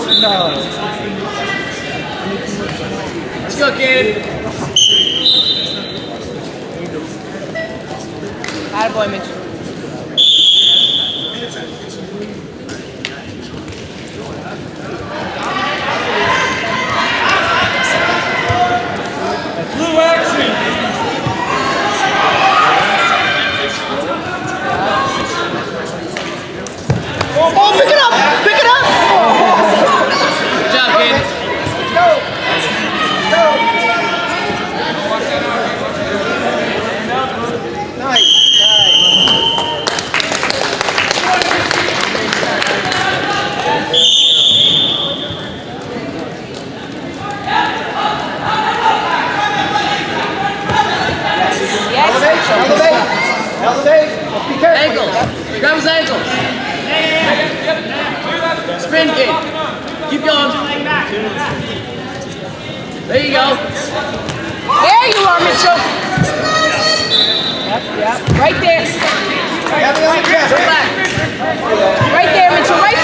No. Let's go, Cayden. Attaboy, Mitch. Blue action. Oh, pick it up! Pick it up! Good job, Cayden. Go! Go! Nice. Elevate. Be careful. Ankles. Grab his ankles. Spin, Cayden. Keep going. There you go. There you are, Mitchell. Yep. Right there. Heavy on the chest. Back. Right there, Mitchell. Right